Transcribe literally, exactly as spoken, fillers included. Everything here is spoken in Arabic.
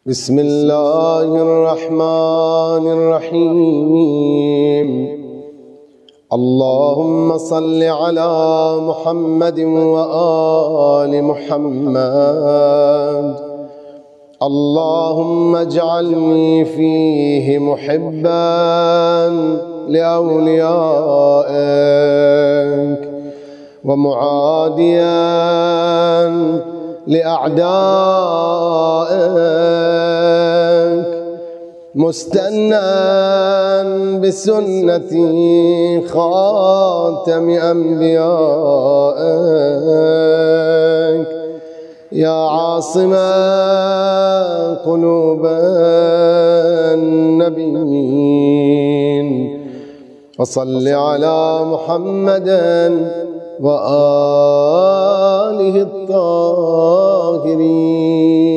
بسم الله الرحمن الرحيم. اللهم صل على محمد وآل محمد. اللهم اجعلني فيه محبا لأوليائك ومعاديا لأعدائك، مستنى بسنة خاتم أنبيائك، يا عاصم قلوب النبيين. وصل على محمد وآله الطاهرين.